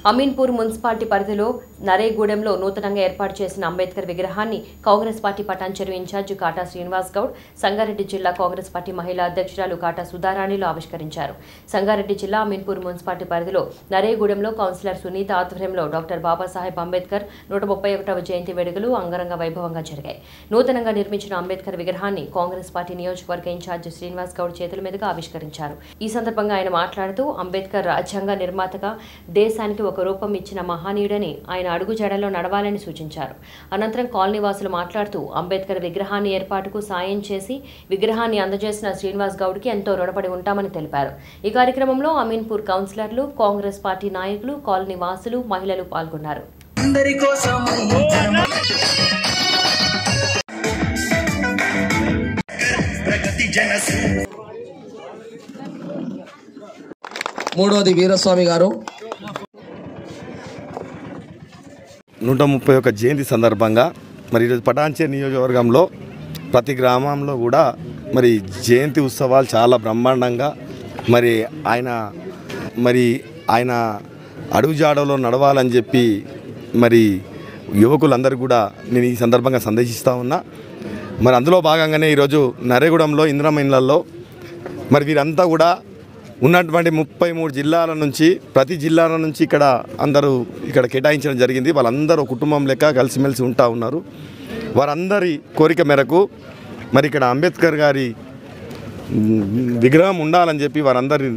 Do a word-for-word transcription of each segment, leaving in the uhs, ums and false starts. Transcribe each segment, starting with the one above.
Ameenpur municipality పరిధిలో నరేగూడెంలో నూతనంగా ఏర్పాటు చేసిన అంబేద్కర్ విగ్రహాన్ని కాంగ్రెస్ పార్టీ పటాన్చెరు ఇన్ఛార్జి కాటా శ్రీనివాస్ గౌడ్, సంగారెడ్డి జిల్లా కాంగ్రెస్ పార్టీ మహిళా అధ్యక్షురాలు కాటా సుధారాణిలు ఆవిష్కరించారు. సంగారెడ్డి జిల్లా అమీన్పూర్ మున్సిపాలిటీ పరిధిలో నరేగూడెంలో కౌన్సిలర్ సునీత ఆధ్వర్యంలో డాక్టర్ బాబాసాహెబ్ అంబేద్కర్ నూట ముప్పై ఒకటవ జయంతి వేడుకలు అంగరంగ వైభవంగా జరిగాయి. నూతనంగా నిర్మించిన అంబేద్కర్ విగ్రహాన్ని కాంగ్రెస్ పార్టీ నియోజకవర్గ ఇన్ఛార్జి శ్రీనివాస్ గౌడ్ చేతుల మీదుగా ఆవిష్కరించారు. ఈ సందర్భంగా ఆయన మాట్లాడుతూ అంబేద్కర్ రాజ్యాంగ నిర్మాతగా దేశానికి ఒక రూపం ఇచ్చిన మహనీయుడని, ఆయన అడుగుజాడల్లో నడవాలని సూచించారు. అనంతరం కాలనీ వాసులు మాట్లాడుతూ అంబేద్కర్ విగ్రహాన్ని ఏర్పాటుకు సాయం చేసి విగ్రహాన్ని అందజేసిన శ్రీనివాస్ గౌడ్కి ఎంతో రుణపడి ఉంటామని తెలిపారు. ఈ కార్యక్రమంలో అమీన్పూర్ కౌన్సిలర్లు, కాంగ్రెస్ పార్టీ నాయకులు, కాలనీ వాసులు, మహిళలు పాల్గొన్నారు. మూడోది వీరస్వామి గారు. నూట ముప్పై ఒక జయంతి సందర్భంగా మరి ఈరోజు పటాన్చెరు నియోజకవర్గంలో ప్రతి గ్రామంలో కూడా మరి జయంతి ఉత్సవాలు చాలా బ్రహ్మాండంగా మరి ఆయన మరి ఆయన అడుగుజాడలో నడవాలని చెప్పి మరి యువకులందరూ కూడా నేను ఈ సందర్భంగా సందేశిస్తూ ఉన్నా. మరి అందులో భాగంగానే ఈరోజు నరేగూడెంలో ఇందిరమ్మ ఇళ్లలో మరి వీరంతా కూడా ఉన్నటువంటి ముప్పై మూడు జిల్లాల నుంచి ప్రతి జిల్లాల నుంచి ఇక్కడ అందరూ ఇక్కడ కేటాయించడం జరిగింది. వాళ్ళందరూ కుటుంబం లెక్క కలిసిమెలిసి ఉంటా ఉన్నారు. వారందరి కోరిక మేరకు మరి ఇక్కడ అంబేద్కర్ గారి విగ్రహం ఉండాలని చెప్పి వారందరి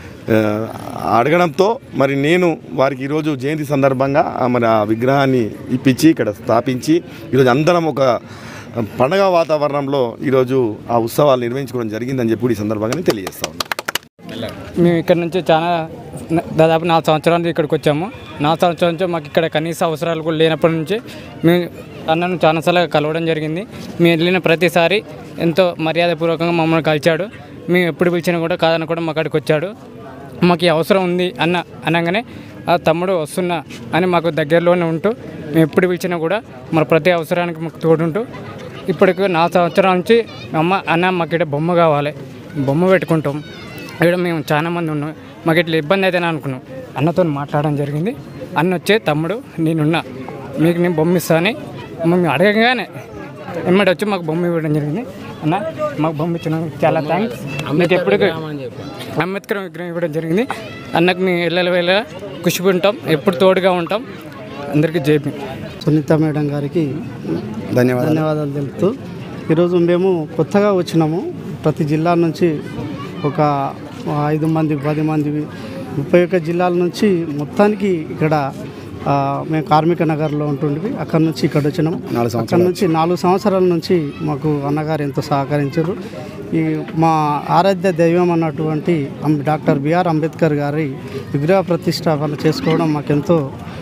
అడగడంతో మరి నేను వారికి ఈరోజు జయంతి సందర్భంగా మరి ఆ విగ్రహాన్ని ఇప్పించి ఇక్కడ స్థాపించి ఈరోజు అందరం ఒక పండగ వాతావరణంలో ఈరోజు ఆ ఉత్సవాలు నిర్వహించుకోవడం జరిగిందని చెప్పి ఈ సందర్భంగా తెలియజేస్తా ఉన్నాను. మేము ఇక్కడ నుంచి చాలా దాదాపు నాలుగు సంవత్సరాల నుంచి ఇక్కడికి వచ్చాము. నాలుగు సంవత్సరాల నుంచి మాకు ఇక్కడ కనీస అవసరాలు కూడా లేనప్పటి నుంచి మేము అన్నను చాలాసార్లు కలవడం జరిగింది. మేము వెళ్ళిన ప్రతిసారి ఎంతో మర్యాదపూర్వకంగా మమ్మల్ని కలిచాడు. మేము ఎప్పుడు పిలిచినా కూడా కాదని కూడా మా కాడికి వచ్చాడు. మాకు ఈ అవసరం ఉంది అన్న అనగానే ఆ తమ్ముడు వస్తున్నా అని మాకు దగ్గరలోనే ఉంటూ మేము ఎప్పుడు పిలిచినా కూడా మన ప్రతి అవసరానికి మాకు తోడుంటూ ఇప్పటికి నాలుగు సంవత్సరాల నుంచి అమ్మ అన్న మాకు ఇక్కడ బొమ్మ కావాలి, బొమ్మ పెట్టుకుంటాం. ఇక్కడ మేము చాలామంది ఉన్నాం, మాకు ఇట్లా ఇబ్బంది అయితేనే అనుకున్నాం. అన్నతో మాట్లాడడం జరిగింది. అన్న వచ్చే తమ్ముడు నేనున్నా, మీకు నేను బొమ్మ ఇస్తాను మేము అడగగానే ఎమ్మడి వచ్చి మాకు బొమ్మ ఇవ్వడం జరిగింది. అన్న మాకు బొమ్మ ఇచ్చినందుకు చాలా థ్యాంక్స్. మీకు ఎప్పటికీ అంబేద్కర్ విగ్రహం ఇవ్వడం జరిగింది. అన్నకు మేము వెళ్ళల వెళ్ళ ఖుషి ఉంటాం, ఎప్పుడు తోడుగా ఉంటాం. అందరికీ జైపీ. సునీత మేడం గారికి ధన్యవాదాలు ధన్యవాదాలు తెలుపుతూ ఈరోజు మేము కొత్తగా వచ్చినాము. ప్రతి జిల్లా నుంచి ఒక ఐదు మంది పది మంది ముప్పై ఒక్క జిల్లాల నుంచి మొత్తానికి ఇక్కడ మేము కార్మిక నగర్లో ఉంటుండేవి. అక్కడ నుంచి ఇక్కడ వచ్చినాము. అక్కడ నుంచి నాలుగు సంవత్సరాల నుంచి మాకు అన్నగారు ఎంతో సహకరించారు. ఈ మా ఆరాధ్య దైవం అన్నటువంటి డాక్టర్ బిఆర్ అంబేద్కర్ గారి విగ్రహ ప్రతిష్టాపన చేసుకోవడం మాకెంతో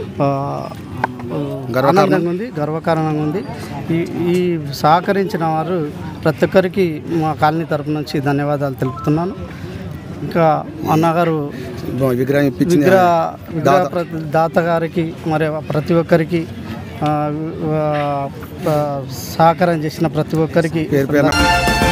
ఆనందంగా ఉంది, గర్వకారణంగా ఉంది. ఈ ఈ సహకరించిన వారు ప్రతి ఒక్కరికి మా కాలనీ తరపు నుంచి ధన్యవాదాలు తెలుపుతున్నాను. ఇంకా అన్నగారు విగ్రహం విగ్రహ విగ్రహ దాత గారికి మరి ప్రతి ఒక్కరికి సహకారం చేసిన ప్రతి ఒక్కరికి